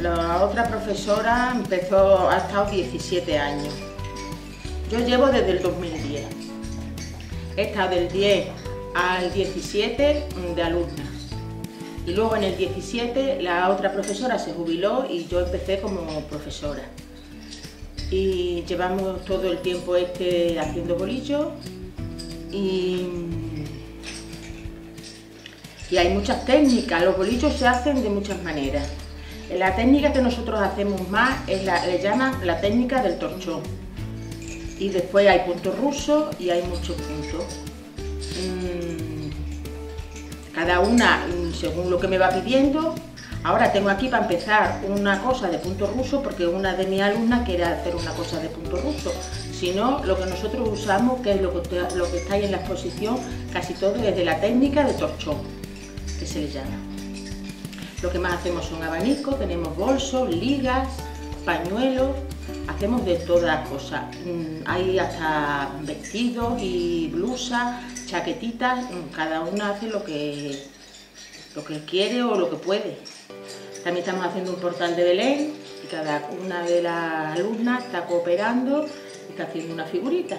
La otra profesora ha estado 17 años. Yo llevo desde el 2010. He estado del 10 al 17 de alumna. Y luego en el 17 la otra profesora se jubiló y yo empecé como profesora. Y llevamos todo el tiempo haciendo bolillos y hay muchas técnicas. Los bolillos se hacen de muchas maneras. La técnica que nosotros hacemos más le llaman la técnica del torchón. Y después hay puntos rusos y hay muchos puntos. Cada una según lo que me va pidiendo. Ahora tengo aquí para empezar una cosa de punto ruso porque una de mis alumnas quiere hacer una cosa de punto ruso. Si no, lo que nosotros usamos, que es lo que está ahí en la exposición, casi todo es de la técnica de torchón, que se le llama. Lo que más hacemos son abanicos, tenemos bolsos, ligas, pañuelos, hacemos de todas cosas. Hay hasta vestidos y blusas, chaquetitas, cada una hace lo que quiere o lo que puede. También estamos haciendo un portal de Belén y cada una de las alumnas está cooperando y está haciendo una figurita.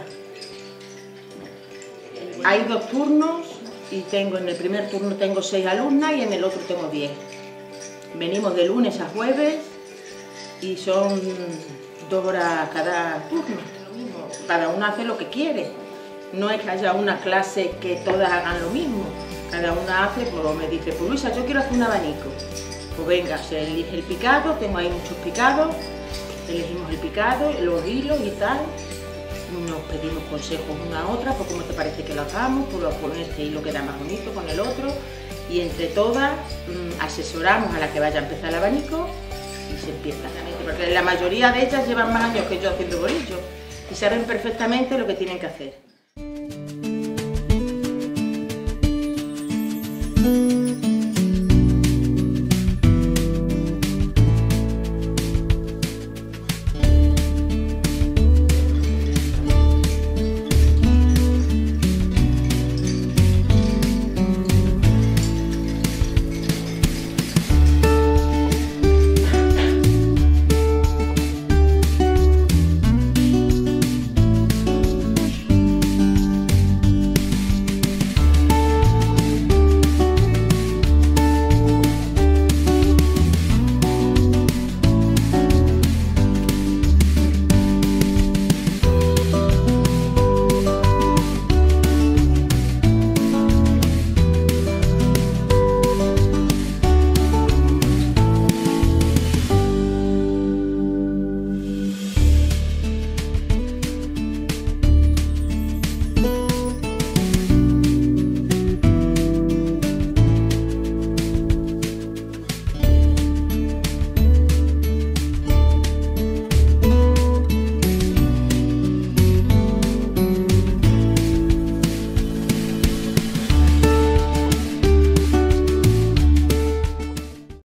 Hay 2 turnos y en el primer turno tengo 6 alumnas y en el otro tengo 10. Venimos de lunes a jueves y son 2 horas cada turno. Cada una hace lo que quiere. No es que haya una clase que todas hagan lo mismo. Cada una hace, pues me dice, pues Luisa, yo quiero hacer un abanico. Pues venga, se elige el picado, tengo ahí muchos picados, elegimos el picado, los hilos y tal. Nos pedimos consejos una a otra, por cómo te parece que lo hagamos, pues con este hilo queda más bonito, con el otro. Y entre todas asesoramos a la que vaya a empezar el abanico y se empieza. Porque la mayoría de ellas llevan más años que yo haciendo bolillos y saben perfectamente lo que tienen que hacer.